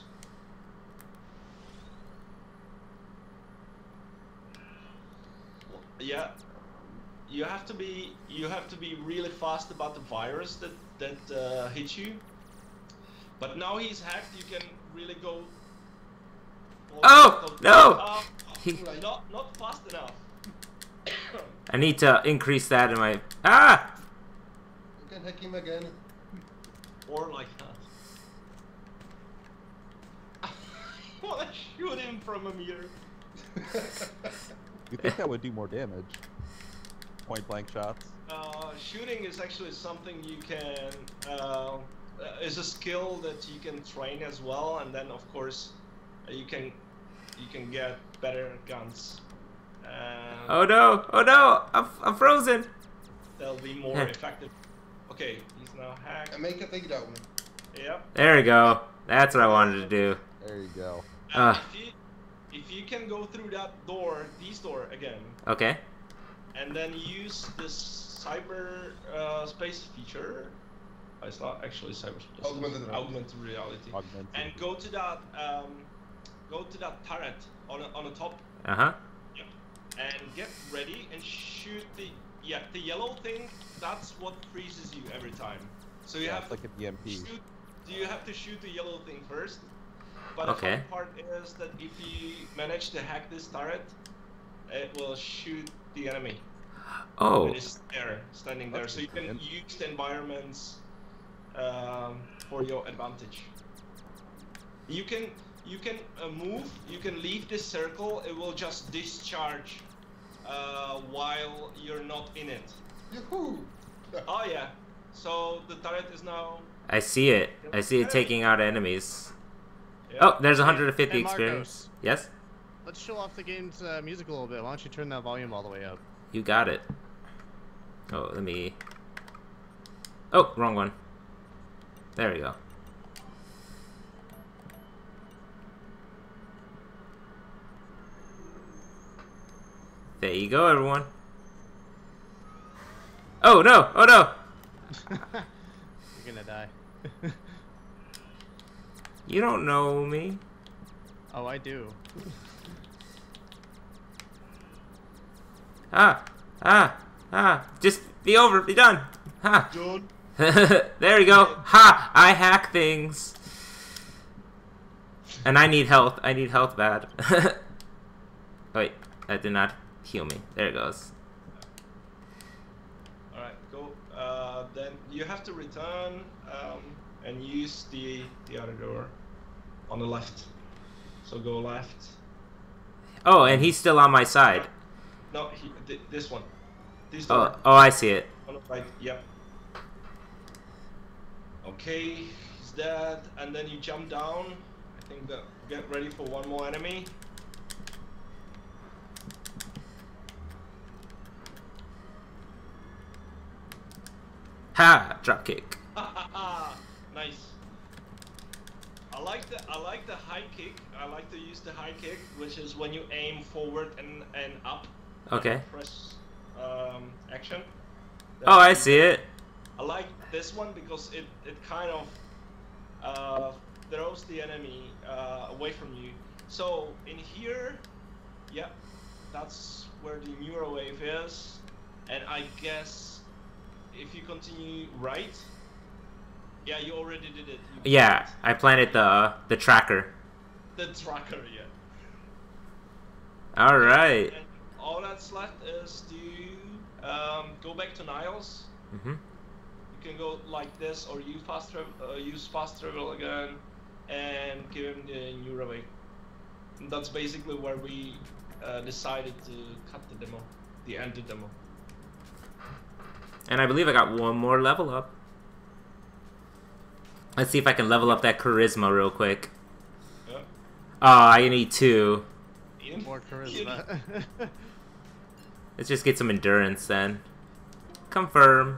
Yeah, you have to be really fast about the virus that hits you. But now he's hacked, you can really go. Oh, no! Not fast enough. I need to increase that in my. Ah! You can hack him again. Or like that. Wanna shoot him from a meter. You think that would do more damage? Point blank shots. Shooting is actually something you can is a skill that you can train as well, and then of course you can get better guns. Oh no! Oh no! I'm frozen. They'll be more effective. Okay, he's now hacked. And make a takedown. Yep. There we go. That's what I wanted to do. There you go. If you can go through that door, this door again, Okay. and then use this cyber space feature. It's not actually cyberspace. Augmented reality. And go to that turret on the top. Uh-huh. Yep. And get ready and shoot the yellow thing. That's what freezes you every time. So you have like an EMP. you have to shoot the yellow thing first. But Okay. the fun part is that if you manage to hack this turret, it will shoot the enemy. Oh. It is there, standing there. That's So you can convenient. use the environments for your advantage. You can move. You can leave this circle. It will just discharge while you're not in it. Yahoo! Oh yeah. So the turret is now. I see it. I see it taking out enemies. Yeah. Oh, there's 150 Hey, experience. Marcos. Yes? Let's show off the game's music a little bit. Why don't you turn that volume all the way up? You got it. Oh, let me... Oh, wrong one. There we go. There you go, everyone. Oh, no! Oh, no! You're gonna die. You don't know me. Oh, I do. Just be over, be done. Ha. Done. There we go. Ha! I hack things. And I need health. I need health bad. Wait, that did not heal me. There it goes. Alright, go. Then you have to return and use the other door on the left. So go left. Oh, and he's still on my side. No, this one. This door. Oh, I see it. On the right. Yep. Okay, he's dead, and then you jump down. I think that get ready for one more enemy. Ha! Drop kick. Nice. I like the high kick. I like to use the high kick, which is when you aim forward and up. Okay. Press action. Oh, I see it. I like this one because it kind of throws the enemy away from you. So in here, yeah, that's where the neuro wave is, and I guess if you continue right, yeah, you already did it. Yeah, I planted the tracker. The tracker, yeah. All right. And all that's left is to go back to Niles. Mm-hmm. You can go like this, or use fast travel again, and give him the neuro wave. And that's basically where we decided to cut the demo, the end the demo. And I believe I got one more level up. Let's see if I can level up that charisma real quick. Yeah. I need 2. More charisma. Let's just get some endurance then. Confirm.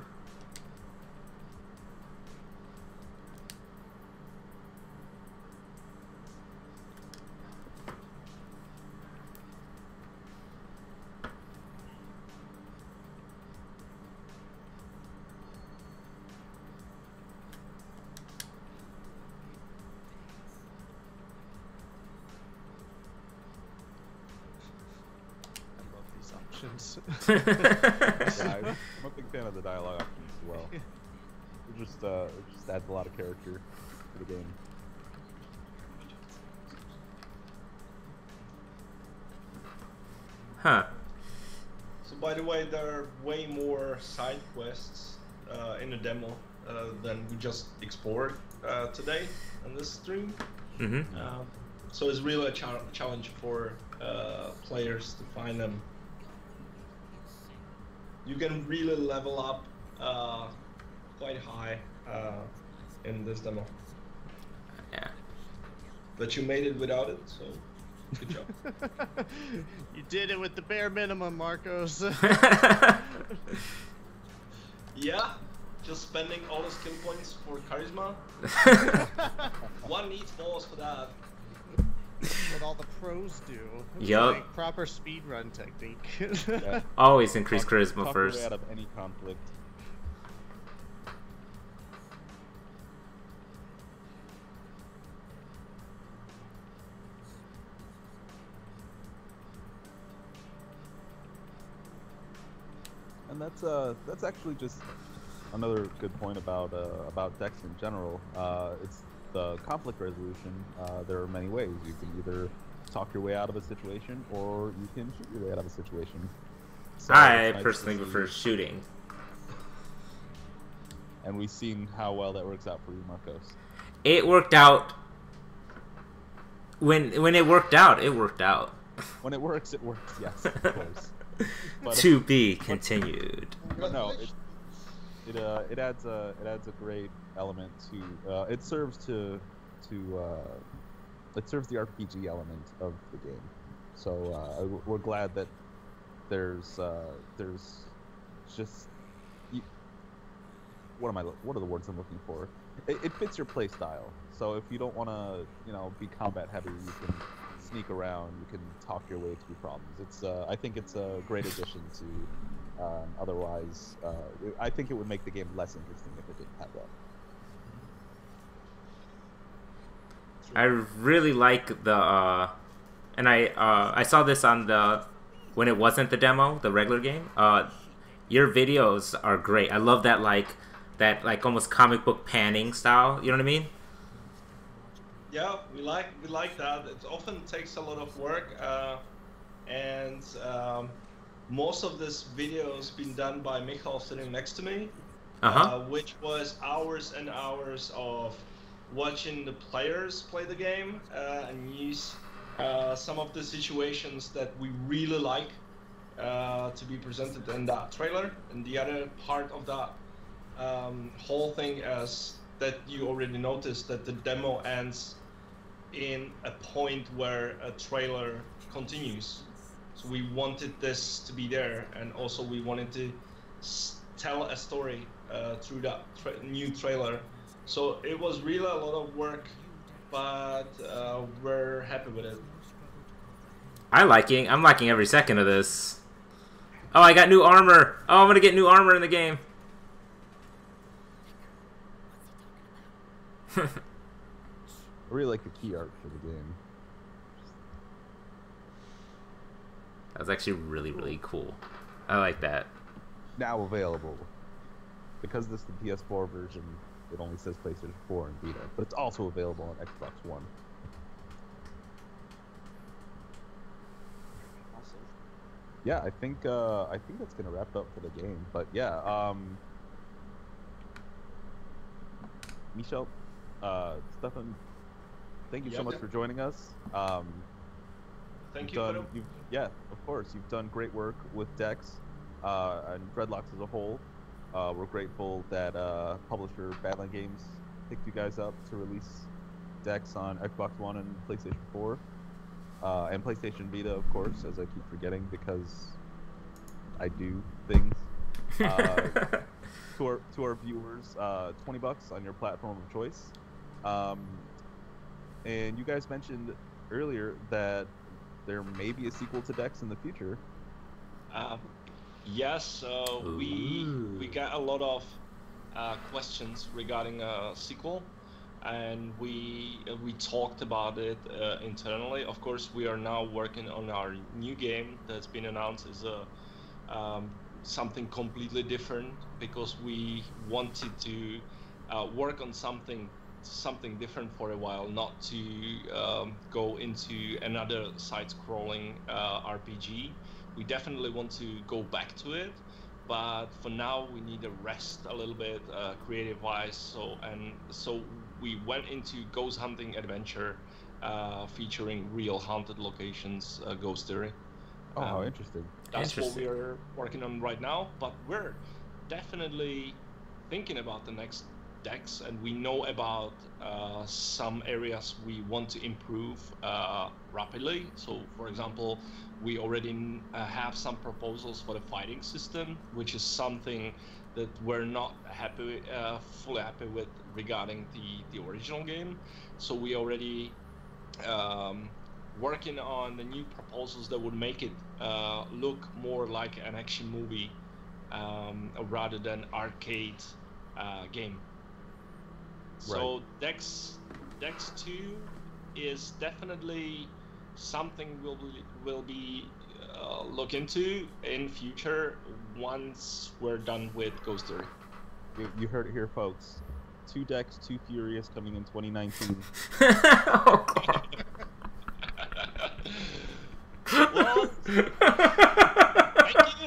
Options. Yeah, I'm a big fan of the dialogue options as well. It just adds a lot of character to the game. Huh. So by the way, there are way more side quests in the demo than we just explored today on this stream. Mm-hmm. So it's really a challenge for players to find them. You can really level up quite high in this demo. Yeah. But you made it without it, so good job. You did it with the bare minimum, Marcos. Yeah, just spending all the skill points for charisma. One needs balls for that. What all the pros do. Yup. Like proper speedrun technique. Yeah. Always increase charisma Talk your first. way out of any conflict. And that's actually just another good point about decks in general. It's the conflict resolution. There are many ways. You can either talk your way out of a situation, or you can shoot your way out of a situation. So I it's nice personally to see- prefer shooting. And we've seen how well that works out for you, Marcos. It worked out. When it worked out, it worked out. When it works, yes, of course. But, To be continued. but no, it adds a great element to it serves the RPG element of the game. So we're glad that there's just what are the words I'm looking for? It fits your play style. So if you don't want to be combat heavy, you can sneak around, you can talk your way through problems. I think it's a great addition to otherwise I think it would make the game less interesting if it didn't have that. I really like the and I saw this on the when it wasn't the demo, the regular game. Your videos are great. I love that like almost comic book panning style. You know what I mean? Yeah, we like that. It often takes a lot of work, and most of this video has been done by Michal sitting next to me, which was hours and hours of watching the players play the game and use some of the situations that we really like to be presented in that trailer. And the other part of that whole thing is that you already noticed that the demo ends in a point where a trailer continues. So we wanted this to be there, and also we wanted to tell a story through that new trailer. So it was really a lot of work, but we're happy with it. I'm liking every second of this. Oh, I got new armor. Oh, I'm gonna get new armor in the game. I really like the key art for the game. That's actually really, really cool. I like that. Now available. Because this is the PS4 version, it only says PlayStation 4 and Vita, but it's also available on Xbox One. Awesome. Yeah, I think that's gonna wrap up for the game. But yeah, Michal, Stefan, thank you so much for joining us. Thank you. Yeah, of course, you've done great work with Dex and Dreadlocks as a whole. We're grateful that publisher BadLand Games picked you guys up to release Dex on Xbox One and PlayStation 4. And PlayStation Vita, of course, as I keep forgetting because I do things. To our viewers, $20 on your platform of choice. And you guys mentioned earlier that there may be a sequel to Dex in the future. Yes, we got a lot of questions regarding a sequel, and we talked about it internally. Of course, we are now working on our new game that's been announced as something completely different, because we wanted to work on something different for a while, not to go into another side-scrolling RPG. We definitely want to go back to it, but for now we need a rest a little bit, creative-wise. So we went into ghost hunting adventure, featuring real haunted locations, ghost theory. Oh, how interesting! That's what we're working on right now. But we're definitely thinking about the next Dex, and we know about some areas we want to improve rapidly. So, for example, we already have some proposals for the fighting system, which is something that we're not fully happy with regarding the original game. So we already working on the new proposals that would make it look more like an action movie rather than arcade game. So Right. Dex 2 is definitely something we'll be look into in future once we're done with Ghost Theory. You heard it here, folks. 2 Dex, 2 Furious coming in 2019. Oh, God. Well, thank you.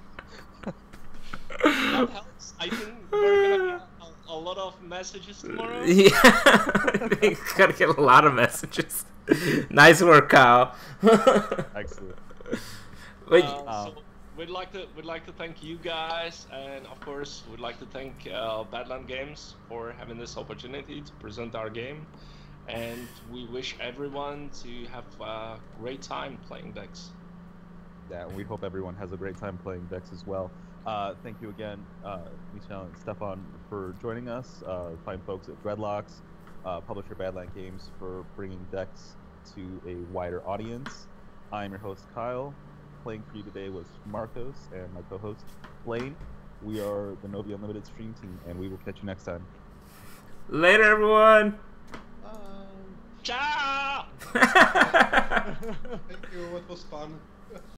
That helps. I think we're gonna get a lot of messages tomorrow. Yeah, I gotta get a lot of messages. Nice work, Kyle. Excellent. Wait, So we'd like to thank you guys, and of course we'd like to thank BadLand Games for having this opportunity to present our game, and we wish everyone to have a great time playing Dex. Yeah, and we hope everyone has a great time playing Dex as well. Thank you again, Michal and Stefan, for joining us. Fine folks at Dreadlocks, publisher BadLand Games, for bringing Dex to a wider audience. I'm your host, Kyle. Playing for you today was Marcos and my co-host, Blane. We are the Novy Stream Team, and we will catch you next time. later, everyone. Ciao! Thank you, it was fun.